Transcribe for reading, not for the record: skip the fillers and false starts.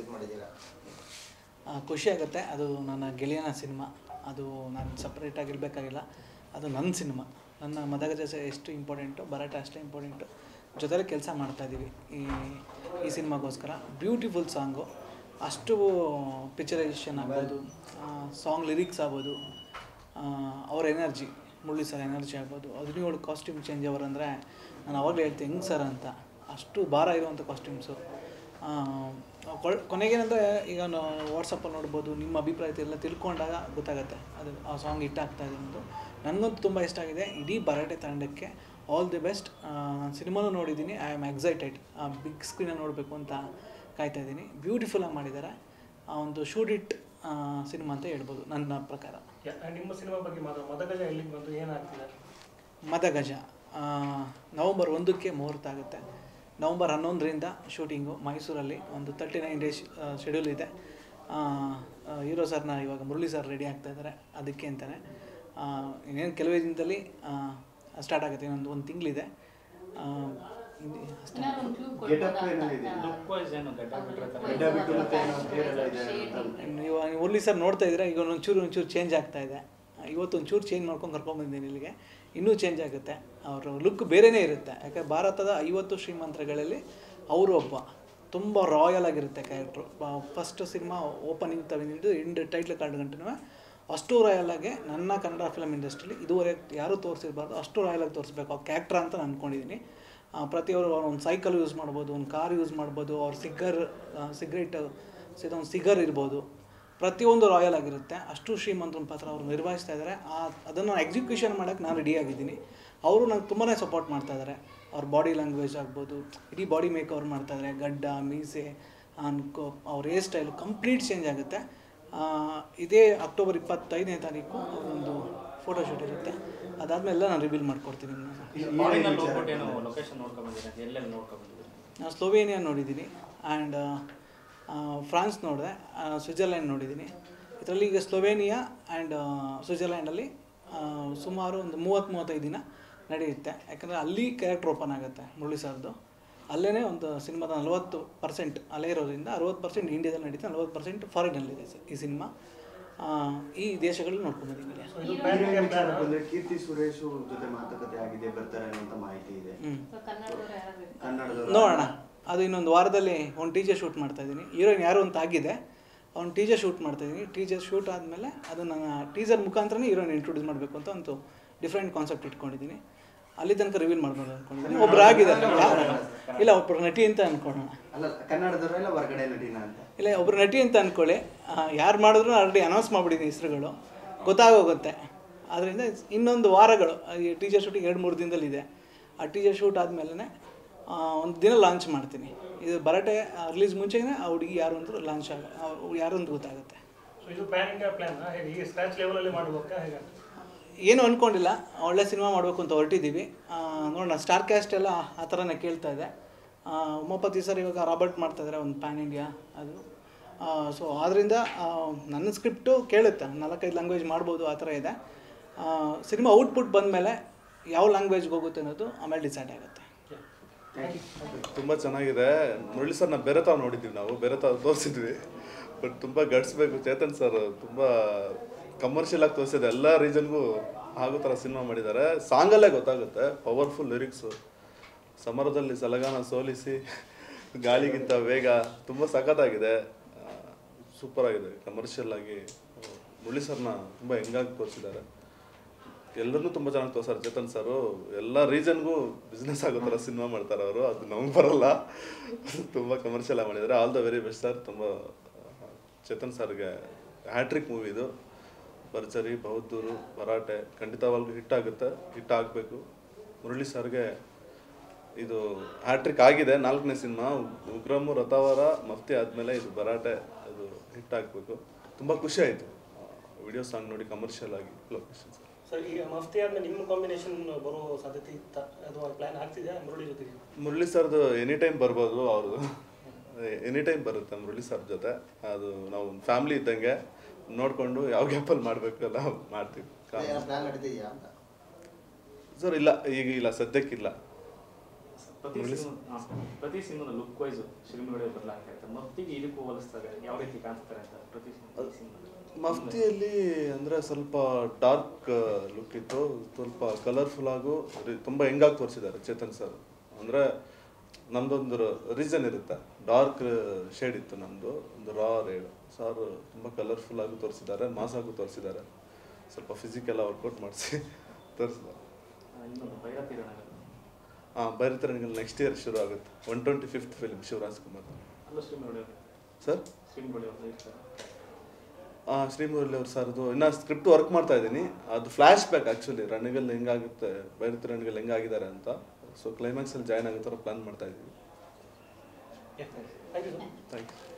Release ಮಾಡಿದ್ದೀರಾ? ಖುಷಿ ಆಗುತ್ತೆ. ಅದು ನನ್ನ ಗೆಳೆಯನ ಸಿನಿಮಾ. ಅದು ನಾನು ಸಪ್ರೇಟಾಗಿ ಇರಬೇಕಾಗಿಲ್ಲ. ಅದು ನನ್ನ ಸಿನಿಮಾ. ನನ್ನ ಮದಗಜ ಎಷ್ಟು ಇಂಪಾರ್ಟೆಂಟು, ಭರಾಟೆ ಅಷ್ಟೇ ಇಂಪಾರ್ಟೆಂಟು. ಜೊತೆಲಿ ಕೆಲಸ ಮಾಡ್ತಾಯಿದ್ದೀವಿ ಈ ಸಿನಿಮಾಗೋಸ್ಕರ. Beautiful song. ಅಷ್ಟು ಪಿಕ್ಚರೈಸೇಷನ್ ಆಗ್ಬೋದು, ಸಾಂಗ್ ಲಿರಿಕ್ಸ್ ಆಗ್ಬೋದು, ಅವ್ರ ಎನರ್ಜಿ, ಮುರಳಿ ಸರ್ ಎನರ್ಜಿ ಆಗ್ಬೋದು. 17 ಕಾಸ್ಟ್ಯೂಮ್ ಚೇಂಜ್ ಅವರಂದರೆ ನಾನು ಅವಾಗಲೇ ಹೇಳ್ತೀನಿ ಹೆಂಗೆ ಸರ್ ಅಂತ. ಅಷ್ಟು ಭಾರ ಇರುವಂಥ ಕಾಸ್ಟ್ಯೂಮ್ಸು. ಕೊನೆಗೇನಂದರೆ ಈಗ ವಾಟ್ಸಪ್ಪಲ್ಲಿ ನೋಡ್ಬೋದು, ನಿಮ್ಮ ಅಭಿಪ್ರಾಯ ಎಲ್ಲ ತಿಳ್ಕೊಂಡಾಗ ಗೊತ್ತಾಗುತ್ತೆ ಅದು ಆ ಸಾಂಗ್ ಹಿಟ್ ಆಗ್ತಾಯಿದೆ ಅನ್ನೋದು. ನನಗಂತೂ ತುಂಬ ಇಷ್ಟ ಆಗಿದೆ. ಇಡೀ ಭರಾಟೆ ತಂಡಕ್ಕೆ ಆಲ್ ದಿ ಬೆಸ್ಟ್. ನಾನು ಸಿನಿಮಾನೂ ನೋಡಿದ್ದೀನಿ. I am excited. ಬಿಗ್ ಸ್ಕ್ರೀನಲ್ಲಿ ನೋಡಬೇಕು ಅಂತ ಕಾಯ್ತಾಯಿದ್ದೀನಿ. ಬ್ಯೂಟಿಫುಲ್ಲಾಗಿ ಮಾಡಿದ್ದಾರೆ. ಒಂದು ಶೂಟ್ ಇಟ್ ಸಿನಿಮಾ ಅಂತ ಹೇಳ್ಬೋದು ನನ್ನ ಪ್ರಕಾರ. ನಿಮ್ಮ ಸಿನಿಮಾ ಬಗ್ಗೆ ಮದಗಜ ಎಲ್ಲಿಗೆ ಬಂತು, ಏನಾಗ್ತಿದೆ? ಮದಗಜ ನವಂಬರ್ 1ಕ್ಕೆ ಮುಹೂರ್ತ ಆಗುತ್ತೆ. ನವಂಬರ್ 11ರಿಂದ ಶೂಟಿಂಗು ಮೈಸೂರಲ್ಲಿ. ಒಂದು 39 ಡೇಸ್ ಶೆಡ್ಯೂಲ್ ಇದೆ. ಹೀರೋ ಸರ್ನ ಇವಾಗ ಮುರಳಿ ಸರ್ ರೆಡಿ ಆಗ್ತಾಯಿದ್ದಾರೆ ಅದಕ್ಕೆ ಅಂತಲೇ. ಇನ್ನೇನು ಕೆಲವೇ ದಿನದಲ್ಲಿ ಸ್ಟಾರ್ಟ್ ಆಗುತ್ತೆ. ಒಂದು ತಿಂಗಳಿದೆ. ಇವಾಗ ಮುರಳಿ ಸರ್ ನೋಡ್ತಾ ಇದ್ರೆ ಈಗ ಒಂಚೂರು ಚೇಂಜ್ ಆಗ್ತಾಯಿದೆ. ಇವತ್ತು ಒಂಚೂರು ಚೇಂಜ್ ಮಾಡ್ಕೊಂಡು ಕರ್ಕೊಂಡ್ಬಂದಿದ್ದೀನಿ ಇಲ್ಲಿಗೆ. ಇನ್ನೂ ಚೇಂಜ್ ಆಗುತ್ತೆ. ಅವ್ರ ಲುಕ್ ಬೇರೆಯೇ ಇರುತ್ತೆ. ಯಾಕೆ ಭಾರತದ 50 ಶ್ರೀಮಂತರುಗಳಲ್ಲಿ ಅವರು ಒಬ್ಬ. ತುಂಬ ರಾಯಲ್ ಆಗಿರುತ್ತೆ ಕ್ಯಾರೆಕ್ಟ್ರು. ಫಸ್ಟ್ ಸಿನಿಮಾ ಓಪನಿಂಗ್ ತಗೊಂಡಿದ್ದು ಎಂಡ್ ಟೈಟ್ಲ್ ಕಾರ್ಡ್ ಗಂಟೆ ಅಷ್ಟು ರಾಯಲಾಗಿ ನನ್ನ ಕನ್ನಡ ಫಿಲಮ್ ಇಂಡಸ್ಟ್ರಿಲಿ ಇದುವರೆಗೆ ಯಾರೂ ತೋರಿಸಿರಬಾರ್ದು. ಅಷ್ಟು ರಾಯಲಾಗಿ ತೋರಿಸ್ಬೇಕು ಆ ಕ್ಯಾರೆಕ್ಟ್ರ ಅಂತ ನಾನು ಅಂದ್ಕೊಂಡಿದ್ದೀನಿ. ಪ್ರತಿಯೊಬ್ಬರು ಒಂದು ಸೈಕಲ್ ಯೂಸ್ ಮಾಡ್ಬೋದು, ಒಂದು ಕಾರ್ ಯೂಸ್ ಮಾಡ್ಬೋದು, ಅವ್ರ ಸಿಗರೇಟ್ ಒಂದು ಸಿಗರ್ ಇರ್ಬೋದು. ಪ್ರತಿಯೊಂದು ರಾಯಲ್ ಆಗಿರುತ್ತೆ. ಅಷ್ಟು ಶ್ರೀಮಂತನ ಪಾತ್ರ ಅವರು ನಿರ್ವಹಿಸ್ತಾ ಇದ್ದಾರೆ. ಅದನ್ನು ಎಕ್ಸಿಕ್ಯೂಷನ್ ಮಾಡೋಕ್ಕೆ ನಾನು ರೆಡಿಯಾಗಿದ್ದೀನಿ. ಅವರು ನಂಗೆ ತುಂಬಾ ಸಪೋರ್ಟ್ ಮಾಡ್ತಾಯಿದ್ದಾರೆ. ಅವ್ರ ಬಾಡಿ ಲ್ಯಾಂಗ್ವೇಜ್ ಆಗ್ಬೋದು, ಇಡೀ ಬಾಡಿ ಮೇಕ್ ಓವರ್ ಮಾಡ್ತಾಯಿದ್ದಾರೆ. ಗಡ್ಡ, ಮೀಸೆ, ಅವ್ರ ಹೇರ್ ಸ್ಟೈಲು ಕಂಪ್ಲೀಟ್ ಚೇಂಜ್ ಆಗುತ್ತೆ. ಇದೇ ಅಕ್ಟೋಬರ್ 25ನೇ ತಾರೀಕು ಒಂದು ಫೋಟೋಶೂಟ್ ಇರುತ್ತೆ. ಅದಾದಮೇಲೆ ನಾನು ರಿವೀಲ್ ಮಾಡ್ಕೊಡ್ತೀನಿ. ನಾನು ಸ್ಲೋವೇನಿಯಾ ನೋಡಿದ್ದೀನಿ, ಆ್ಯಂಡ್ ಫ್ರಾನ್ಸ್ ನೋಡಿದೆ, ಸ್ವಿಟ್ಜರ್ಲ್ಯಾಂಡ್ ನೋಡಿದ್ದೀನಿ. ಇದರಲ್ಲಿ ಈಗ ಸ್ಲೋವೇನಿಯಾ ಆ್ಯಂಡ್ ಸ್ವಿಟ್ಜರ್ಲ್ಯಾಂಡಲ್ಲಿ ಸುಮಾರು ಒಂದು 30-35 ದಿನ ನಡೆಯುತ್ತೆ. ಯಾಕಂದರೆ ಅಲ್ಲಿ ಕ್ಯಾರೆಕ್ಟರ್ ಓಪನ್ ಆಗುತ್ತೆ ಮುರಳಿ ಸರ್ದು. ಅಲ್ಲೇ ಒಂದು ಸಿನಿಮಾದ 40% ಅಲ್ಲೇ ಇರೋದ್ರಿಂದ 60% ಇಂಡಿಯಾದಲ್ಲಿ ನಡೀತೆ, 40% ಫಾರಿನಲ್ಲಿದೆ ಈ ಸಿನಿಮಾ. ಈ ದೇಶಗಳಲ್ಲಿ ನೋಡ್ಕೊಂಡ್ಬಂದಿದ್ದೀನಿ. ಕೀರ್ತಿ ಸುರೇಶ್ ಜೊತೆ ಮಾತುಕತೆ ಆಗಿದೆ, ಬರ್ತಾರೆ ಅನ್ನೋ ಮಾಹಿತಿ ಇದೆ. ನೋಡೋಣ. ಅದು ಇನ್ನೊಂದು ವಾರದಲ್ಲಿ ಒಂದು ಟೀಚರ್ ಶೂಟ್ ಮಾಡ್ತಾಯಿದ್ದೀನಿ. ಹೀರೋಯಿನ್ ಯಾರು ಅಂತ ಆಗಿದೆ, ಅವ್ನು ಟೀಚರ್ ಶೂಟ್ ಮಾಡ್ತಾಯಿದ್ದೀನಿ. ಟೀಚರ್ ಶೂಟ್ ಆದಮೇಲೆ ಅದು ನನ್ನ ಟೀಚರ್ ಮುಖಾಂತರನೇ ಹೀರೋಯಿನ್ ಇಂಟ್ರೊಡ್ಯೂಸ್ ಮಾಡಬೇಕು ಅಂತ ಒಂದು ಡಿಫ್ರೆಂಟ್ ಕಾನ್ಸೆಪ್ಟ್ ಇಟ್ಕೊಂಡಿದ್ದೀನಿ. ಅಲ್ಲಿ ತನಕ ರಿವೀಲ್ ಮಾಡ್ಬೋದು ಅಂದ್ಕೊಂಡಿದ್ದೀನಿ. ಒಬ್ರು ಆಗಿದ್ದಾರೆ, ಇಲ್ಲ ಒಬ್ಬರು ನಟಿ ಅಂತ ಅಂದ್ಕೊಳ್ಳೋಣ. ಕನ್ನಡದವರೆಲ್ಲ ಹೊರಗಡೆ ನಟಿನ ಅಂತ ಇಲ್ಲ, ಒಬ್ಬರು ನಟಿ ಅಂತ ಅಂದ್ಕೊಳ್ಳಿ. ಯಾರು ಮಾಡಿದ್ರು ಆಲ್ರೆಡಿ ಅನೌನ್ಸ್ ಮಾಡಿಬಿಟ್ಟಿದ್ದೀನಿ ಹೆಸರುಗಳು, ಗೊತ್ತಾಗೋಗುತ್ತೆ. ಆದ್ದರಿಂದ ಇನ್ನೊಂದು ವಾರಗಳು, ಈ ಟೀಚರ್ ಶೂಟಿಂಗ್ 2-3 ದಿನದಲ್ಲಿದೆ. ಆ ಟೀಚರ್ ಶೂಟ್ ಆದಮೇಲೆ ಒಂದು ದಿನ ಲಾಂಚ್ ಮಾಡ್ತೀನಿ. ಇದು ಭರಾಟೆ ರಿಲೀಸ್ ಮುಂಚೆನೇ ಆ ಹುಡುಗಿ ಯಾರು ಅಂತ ಲಾಂಚ್ ಯಾರು ಅಂತ ಗೊತ್ತಾಗುತ್ತೆ. ಏನು ಅಂದ್ಕೊಂಡಿಲ್ಲ, ಒಳ್ಳೆ ಸಿನಿಮಾ ಮಾಡಬೇಕು ಅಂತ ಹೊರಟಿದ್ದೀವಿ. ನೋಡೋಣ. ಸ್ಟಾರ್ ಕ್ಯಾಸ್ಟ್ ಎಲ್ಲ ಆ ಥರನೇ ಕೇಳ್ತಾ ಇದೆ. ಉಮಾಪತಿ ಸರ್ ಇವಾಗ ರಾಬರ್ಟ್ ಮಾಡ್ತಾಯಿದ್ದಾರೆ ಒಂದು ಪ್ಯಾನ್ ಇಂಡಿಯಾ ಅದು. ಸೊ ಆದ್ದರಿಂದ ನನ್ನ ಸ್ಕ್ರಿಪ್ಟು ಕೇಳುತ್ತೆ, 4-5 ಲ್ಯಾಂಗ್ವೇಜ್ ಮಾಡ್ಬೋದು, ಆ ಥರ ಇದೆ. ಸಿನಿಮಾ ಔಟ್ಪುಟ್ ಬಂದಮೇಲೆ ಯಾವ ಲ್ಯಾಂಗ್ವೇಜ್ಗೆ ಹೋಗುತ್ತೆ ಅನ್ನೋದು ಆಮೇಲೆ ಡಿಸೈಡ್ ಆಗುತ್ತೆ. ತುಂಬ ಚೆನ್ನಾಗಿದೆ. ಮುರಳಿ ಸರ್ನ ಬೇರೆ ತಾವು ನೋಡಿದ್ದೀವಿ, ನಾವು ಬೇರೆ ತಾವು ತೋರಿಸಿದ್ವಿ. ಬಟ್ ತುಂಬ ಗಡಿಸ್ಬೇಕು. ಚೇತನ್ ಸರ್ ತುಂಬ ಕಮರ್ಷಿಯಲ್ ಆಗಿ ತೋರಿಸಿದೆ. ಎಲ್ಲ ರೀಜನ್ಗೂ ಆಗೋ ಥರ ಸಿನಿಮಾ ಮಾಡಿದ್ದಾರೆ. ಸಾಂಗಲ್ಲೇ ಗೊತ್ತಾಗುತ್ತೆ, ಪವರ್ಫುಲ್ ಲಿರಿಕ್ಸು. ಸಮರದಲ್ಲಿ ಸಲಗಾನ ಸೋಲಿಸಿ, ಗಾಳಿಗಿಂತ ವೇಗ, ತುಂಬ ಸಖತ್ತಾಗಿದೆ. ಸೂಪರ್ ಆಗಿದೆ. ಕಮರ್ಷಿಯಲ್ ಆಗಿ ಮುರಳಿ ಸರ್ನ ತುಂಬ ಹೆಂಗಾಗಿ ತೋರಿಸಿದ್ದಾರೆ. ಎಲ್ಲರನ್ನೂ ತುಂಬ ಚೆನ್ನಾಗಿ ತೋರಿಸ್ತಾರೆ ಚೇತನ್ ಸರು. ಎಲ್ಲ ರೀಜನ್ಗೂ ಬಿಸ್ನೆಸ್ ಆಗೋ ಥರ ಸಿನಿಮಾ ಮಾಡ್ತಾರೆ ಅವರು. ಅದು ನಮ್ಗೆ ಬರಲ್ಲ. ತುಂಬ ಕಮರ್ಷಿಯಲ್ ಆಗಿ ಮಾಡಿದ್ದಾರೆ. All the very best sir. ತುಂಬ ಚೇತನ್ ಸರ್ಗೆ ಹ್ಯಾಟ್ರಿಕ್ ಮೂವಿ ಇದು. ಭರ್ಜರಿ, ಬಹದ್ದೂರು, ಭರಾಟೆ ಖಂಡಿತವಾಗ್ಲೂ ಹಿಟ್ ಆಗುತ್ತೆ, ಹಿಟ್ ಆಗಬೇಕು. ಮುರಳಿ ಸರ್ಗೆ ಇದು ಹ್ಯಾಟ್ರಿಕ್ ಆಗಿದೆ. 4ನೇ ಸಿನಿಮಾ. ಉಗ್ರಮು, ರಥಾವರ, ಮಫ್ತಿ ಆದಮೇಲೆ ಇದು ಭರಾಟೆ, ಅದು ಹಿಟ್ ಆಗಬೇಕು. ತುಂಬ ಖುಷಿ ಆಯಿತು ವಿಡಿಯೋ ಸಾಂಗ್ ನೋಡಿ, ಕಮರ್ಷಿಯಲ್ ಆಗಿ ಲೊಕೇಶನ್. ಸರ್, ಈಗ ಮಫ್ತಿ ಆದಮೇಲೆ ನಿಮ್ಮ ಕಾಂಬಿನೇಷನ್ ಬರೋ ಸಾಧ್ಯತೆ ಇತ್ತ, ಅದು ಪ್ಲಾನ್ ಆಗ್ತಿದೆಯಾ ಮುರಳಿ ಜೊತೆಗೆ? ಮುರಳಿ ಸರ್ದು ಎನಿ ಟೈಮ್ ಬರ್ಬೋದು. ಅವ್ರದ್ದು ಎನಿ ಟೈಮ್ ಬರುತ್ತೆ ಮುರಳಿ ಸರ್ ಜೊತೆ. ಅದು ನಾವು ಫ್ಯಾಮಿಲಿ ಇದ್ದಂಗೆ ನೋಡಿಕೊಂಡು ಯಾವ ಗ್ಯಾಪಲ್ಲಿ ಮಾಡಬೇಕು ಎಲ್ಲ ಮಾಡ್ತೀವಿ. ಸರ್ ಇಲ್ಲ, ಈಗ ಇಲ್ಲ, ಸದ್ಯಕ್ಕಿಲ್ಲ. ಪ್ರತಿ ಸಿನಿಮಾದ ಲುಕ್ ವೈಸ್ ಶ್ರೀಮುರಳಿ ಬದಲಾಗ್ತಾ ಇರ್ತಾರೆ. ಮಫ್ತಿಗೆ ಇದಕ್ಕೂ ಹೋಲಿಸ್ತಾರೆ ಯಾವ ರೀತಿ ಕಾಣಿಸ್ತಾರೆ ಅಂತ ಪ್ರತಿ ಸಿನಿಮಾ? ಮಫ್ತಿಯಲ್ಲಿ ಅಂದರೆ ಸ್ವಲ್ಪ ಡಾರ್ಕ್ ಲುಕ್ ಇತ್ತು, ಸ್ವಲ್ಪ ಕಲರ್ಫುಲ್ ಆಗು ತುಂಬ ಹೆಂಗಾಗಿ ತೋರಿಸಿದ್ದಾರೆ ಚೇತನ್ ಸರ್. ಅಂದರೆ ನಮ್ಮದೊಂದು ರೀಸನ್ ಇರುತ್ತೆ, ಡಾರ್ಕ್ ಶೇಡ್ ಇತ್ತು ನಮ್ಮದು, ಒಂದು ರಾ ರೇಡ್. ಸರ್ ತುಂಬ ಕಲರ್ಫುಲ್ ಆಗಿ ತೋರಿಸಿದ್ದಾರೆ, ಮಾಸ್ ಆಗೂ ತೋರಿಸಿದ್ದಾರೆ, ಸ್ವಲ್ಪ ಫಿಸಿಕಲ್ ವರ್ಕೌಟ್ ಮಾಡಿಸಿ ತೋರಿಸಿದ್ದಾರೆ. ಇನ್ನೊಂದು ಭೈರತಿ ರಣಗಳು. ಭೈರತಿ ರಣಗಳು ನೆಕ್ಸ್ಟ್ ಇಯರ್ ಶುರು ಆಗುತ್ತೆ. 125th film Shivraj Kumar. ಅಲ್ಲ ಶ್ರೀಮುರಳಿ ಅವರು ಸರ್ ಶ್ರೀಮುರಳಿ ಅವರು ಇರ್ತಾರೆ. ಶ್ರೀಮುರಳಿ ಅವ್ರು ಸರ್ದು ಇನ್ನೂ ಸ್ಕ್ರಿಪ್ಟ್ ವರ್ಕ್ ಮಾಡ್ತಾ ಇದ್ದೀನಿ. ಅದು ಫ್ಲ್ಯಾಶ್ ಬ್ಯಾಕ್ ಆ್ಯಕ್ಚುಲಿ, ರಣಗಲ್ ಹೆಂಗಾಗುತ್ತೆ, ಭೈರತಿ ರಣಗಲ್ ಹೆಂಗಾಗಿದ್ದಾರೆ ಅಂತ. ಸೊ ಕ್ಲೈಮ್ಯಾಕ್ಸಲ್ಲಿ ಜಾಯ್ನ್ ಆಗೋ ಥರ ಪ್ಲ್ಯಾನ್ ಮಾಡ್ತಾ ಇದ್ದೀವಿ. Thank you. Thank you.